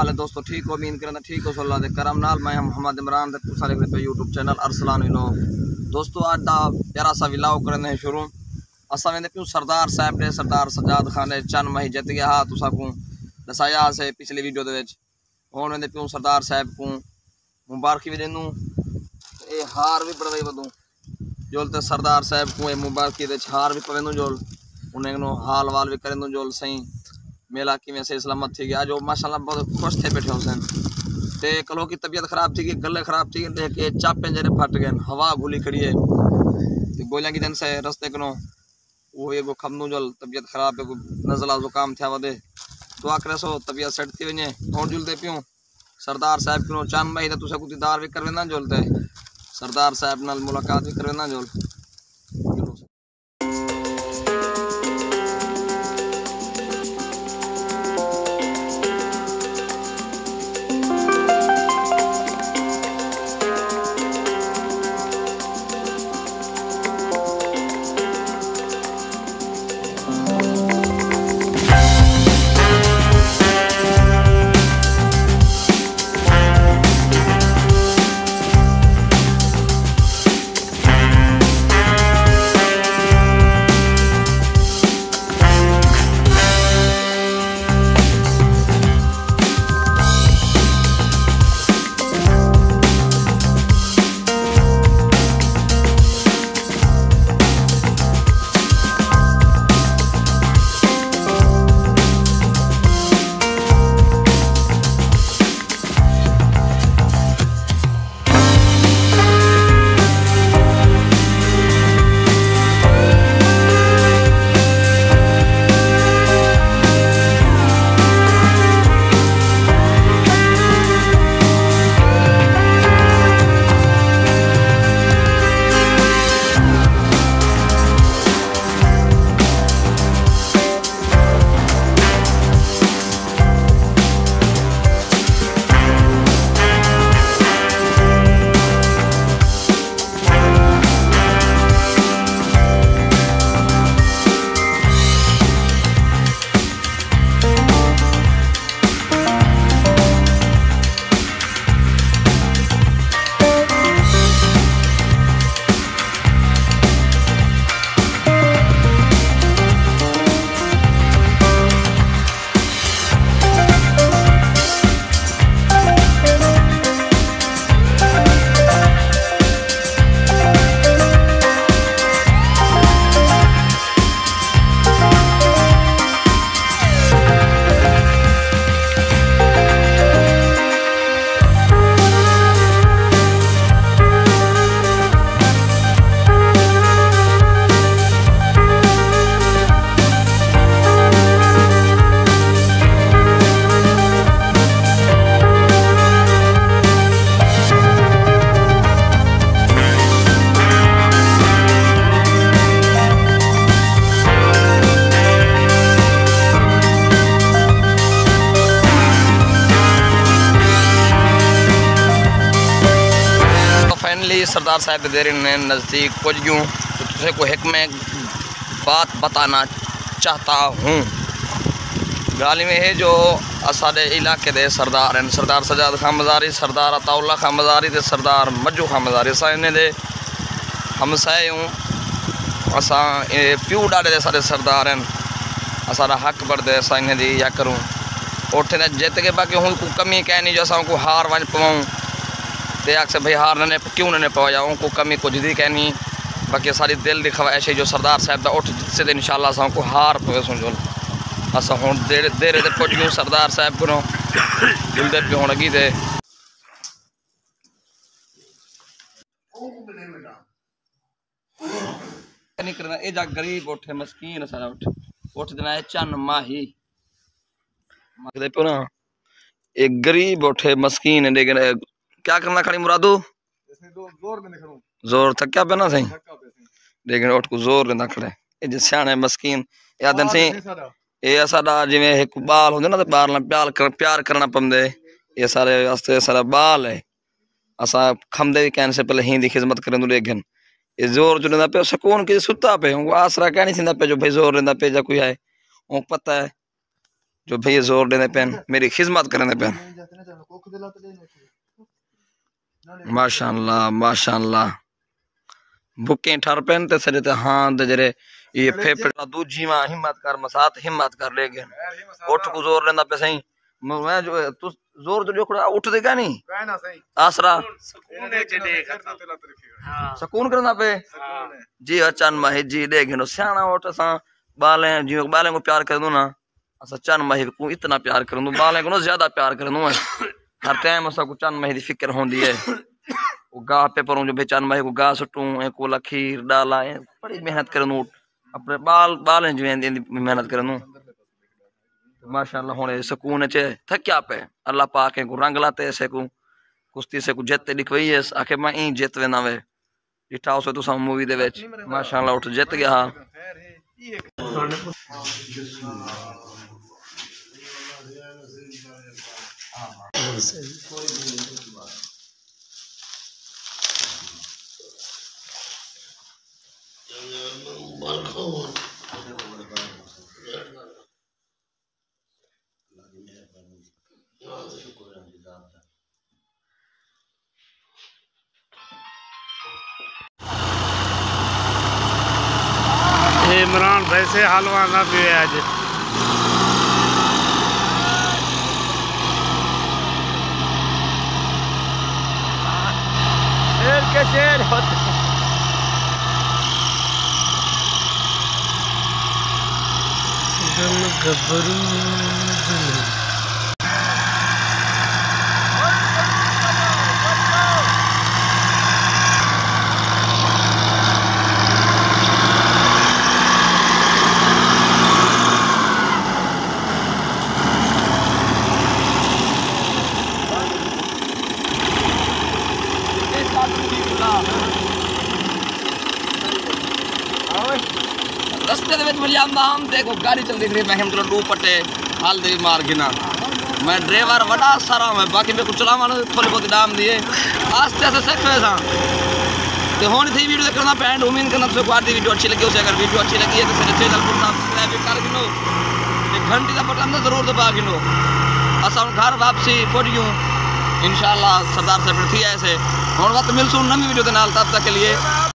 हाल है दोस्तों? ठीक हो? उम्मीद करना ठीक हो। अल्लाह दे करम नाल मैं मोहम्मद इमरान दे सारे पे यूट्यूब चैनल अरसलान व्लॉग दोस्तों आज दा प्यारा सा व्लॉग करने शुरू। असा वेंदे पियो सरदार साहब ने सरदार सजाद खान ने चंद मही जित गया हा तुसा को दसाया से पिछली वीडियो दे विच। हुण वेंदे पियो सरदार साहब को मुबारकी भी देनू ए हार भी पड़वे वदू जोल ते सरदार साहब को मुबारकी दे हार भी पवेंदू जोल उन्हें हाल वाल भी करेंदू जोल सही मेला कि वैसे सलामत थी गया जो माशाल्लाह बहुत खुश थे बैठे हुसैन ते कलो की तबीयत खराब थी गई गले खराब थी देख के चापे जरे फट गए हवा घुली खड़ी है तो गोलियां की जन से रस्ते कनो वो एगो खमनू जल तबीयत खराब है नज़ला जुकाम थे वधे दुआ करे सो तबीयत सेट थी वने और जुलते पियो सरदार साहब को चांद मही तुसे को दीदार भी करवेंदा जोलते सरदार साहब नाल मुलाकात भी करवेंदा जोल। सरदार साहब के देर नज़दीक पहुँच गयूँ तो तुझे को एक मैं बात बताना चाहता हूँ। गाली में है जो असादे इलाके दे सरदार हैं सरदार सजाद खान मज़ारी सरदार अताउल्ला खान मज़ारी ते सरदार मज्जू खान मज़ारी असा इन्हें दे हमसाए हूँ असा प्यू डाले दे सारे सरदार हैं असारा हक बढ़ते असा इन्हें दी या करूँ उठे जित के बाकी हूँ को कमी कह नहीं जो असा को हार वन पवाऊँ ते आखसे भाई हार ने क्यों ने पवाया उनको कमी कुछ दी कहनी बाकी सारी दिल की ख्वाहिश है जो सरदार साहब का उठ जिससे तो इंशाल्लाह असा को हार पवे सुन असा हूँ देर देर पुज गयूँ सरदार साहब को जुलते पे होने लगी थे नहीं करना ए जा गरीब उठे मस्कीन सारा उठ देना है चन माही मगदे पे ना एक गरीब उठे मस्कीन है लेकिन क्या करना खड़ी मुरादू जोर थक्या पे ना सही लेकिन उठ को जोर लेना खड़े ये सियाने मस्कीन या दिन से ये साडा जिवें एक बाल होंदे ना ते बाल नाल प्यार करना पवंदे ये सारे वास्ते सारा बाल है असा खमदे भी कहने से पहले ही दी खिदमत करें लेकिन ये जोर जो लेंदा पे सुकून की सुता पे आसरा कह नहीं सींदा पे जो भाई जोर लेंदा पे जा कोई है पता है जो भैया जोर देने पेन मेरी खिदमत करने पेन। माशाअल्लाह माशाअल्लाह बुके ठर पेन ते सरे ते हां दे जरे ये फेफड़ा दूजी मां हिम्मत कर मसात हिम्मत कर लेगे उठ को जोर लेंदा पे सही मैं जो तू जोर जो जोखड़ा उठ देगा नहीं कहना सही आसरा सुकून करना पे जी अचन माही जी देखे नो सियाना उठ सा बाले जी बाले को प्यार कर दूं ना असा चन माही को इतना प्यार कर दूं बाले को ज्यादा प्यार कर दूं हर टाइम असा को चन माही दी फिक्र होंदी है वो गा पे पर जो बेचान माही को गा सुटूं ए को खीर डाला है बड़ी मेहनत करनू अपने बाल बाल जो मेहनत करनू माशाअल्लाह होने सुकून चे थक्या पे अल्लाह पाक को रंग लाते ऐसे को कुश्ती से को जित दिखवई है आखे मैं ई जित वेना वे इठाओ से तो सम मूवी दे विच माशाअल्लाह उठ जित गया हां इमरान वैसे हलवा ना पिए आज शेर के शेर होते रस्ते दे विच मिलियांदा हम देखो गाड़ी चल दिख रही मैं हम चलो डू पट्टे हाल दे मार गिना मैं ड्राइवर बड़ा सारा मैं बाकी मेरे को चलावा थोड़ी बहुत दाम दिए आस्ते आस्ते सीख सा तो होनी थी वीडियो करना पैंड उम्मीद करना तो आधी वीडियो अच्छी लगी उसे अगर वीडियो अच्छी लगी है तो मेरे चैनल को सब्सक्राइब कर गिनो एक घंटी का बटन जरूर दबा गिनो असा घर वापसी पहुंच इंशाल्लाह सरदार साहब थी ऐसे हुण वक्त मिलसूं नवी वीडियो के नाल तब तक के लिए